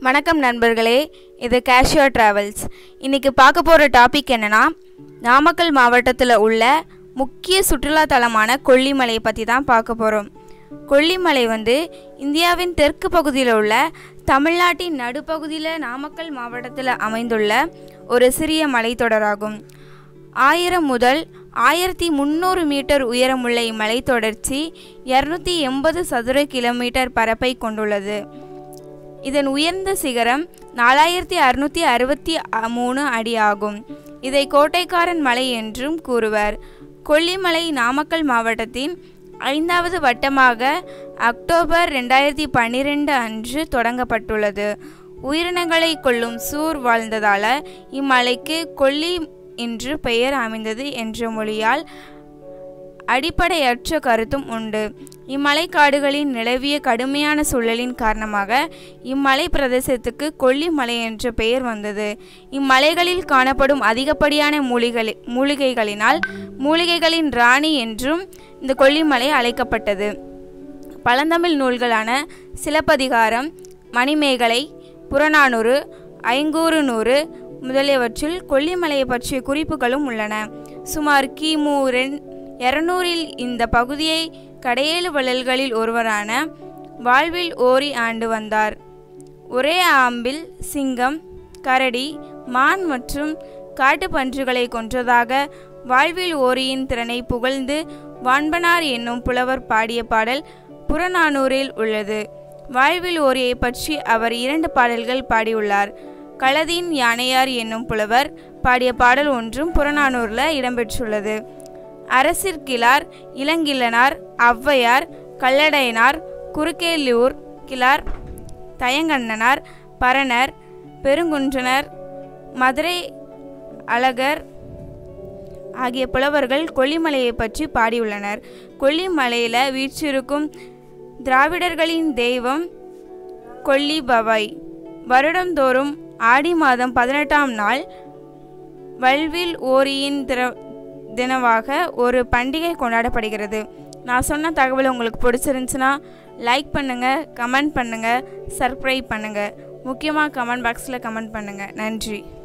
வணக்கம் நண்பர்களே, இது கேஷியோ டிராவல்ஸ். இன்றைக்கி பார்க்க போகிற டாபிக் என்னென்னா, நாமக்கல் மாவட்டத்தில் உள்ள முக்கிய சுற்றுலா தலமான கொல்லிமலையை பற்றி தான் பார்க்க போகிறோம். கொல்லிமலை இந்தியாவின் தெற்கு பகுதியில் உள்ள தமிழ்நாட்டின் நடுப்பகுதியில் நாமக்கல் மாவட்டத்தில் அமைந்துள்ள ஒரு சிறிய மலைத்தொடராகும். 1000 முதல் 1300 மீட்டர் உயரமுள்ள இம்மலைத்தொடர்ச்சி 280 சதுர கிலோமீட்டர் பரப்பை கொண்டுள்ளது. இதன் உயர்ந்த சிகரம் 4663 அடி ஆகும். இதை கோட்டைக்காரன் மலை என்றும் கூறுவர். கொல்லிமலை நாமக்கல் மாவட்டத்தின் 5வது வட்டமாக அக்டோபர் 2012 அன்று தொடங்கப்பட்டுள்ளது. உயிரினங்களை கொல்லும் சூர் வாழ்ந்ததால் இம்மலைக்கு கொல்லி என்று பெயர் அமைந்தது என்ற மொழியால் அடிப்படையற்ற கருத்தும் உண்டு. இம்மலைக்காடுகளின் நிலவிய கடுமையான சூழலின் காரணமாக இம்மலை பிரதேசத்துக்கு கொல்லிமலை என்ற பெயர் வந்தது. இம்மலைகளில் காணப்படும் அதிகப்படியான மூலிகைகளினால் மூலிகைகளின் ராணி என்றும் இந்த கொல்லிமலை அழைக்கப்பட்டது. பழந்தமிழ் நூல்களான சிலப்பதிகாரம், மணிமேகலை, புறநானூறு, ஐங்கூறுநூறு முதலியவற்றில் கொல்லிமலையை பற்றிய குறிப்புகளும் உள்ளன. சுமார் கிமு 200 இந்த பகுதியை கடையேழு வள்ளல்களில் ஒருவரான வாழ்வில் ஓரி ஆண்டு வந்தார். ஒரே ஆம்பில் சிங்கம், கரடி, மான் மற்றும் காட்டுப்பன்றுகளை கொன்றதாக வாழ்வில் ஓரியின் திறனை புகழ்ந்து வான்பனார் என்னும் புலவர் பாடிய பாடல் புறநானூறில் உள்ளது. வாழ்வில் ஓரியை பற்றி அவர் 2 பாடல்கள் பாடியுள்ளார். களதீன் யானையார் என்னும் புலவர் பாடிய பாடல் ஒன்றும் புறநானூரில் இடம்பெற்றுள்ளது. அரசிற்கிழார், இளங்கிள்ளனார், ஔவையார், கல்லடையனார், குறுக்கேலூர் கிழார், தயங்கண்ணனார், பரணர், பெருங்குன்றனர், மதுரை அழகர் ஆகிய புலவர்கள் கொல்லிமலையை பற்றி பாடியுள்ளனர். கொல்லிமலையில் வீற்றிருக்கும் திராவிடர்களின் தெய்வம் கொல்லிபவை. வருடந்தோறும் ஆடி மாதம் 18ஆம் நாள் வல்வில் ஓரியின் தினமாக ஒரு பண்டிகை கொண்டாடப்படுகிறது. நான் சொன்ன தகவல் உங்களுக்கு பிடிச்சிருந்துச்சுன்னா லைக் பண்ணுங்கள், கமெண்ட் பண்ணுங்கள், சப்ஸ்கிரைப் பண்ணுங்கள். முக்கியமாக கமெண்ட் பாக்ஸில் கமெண்ட் பண்ணுங்கள். நன்றி.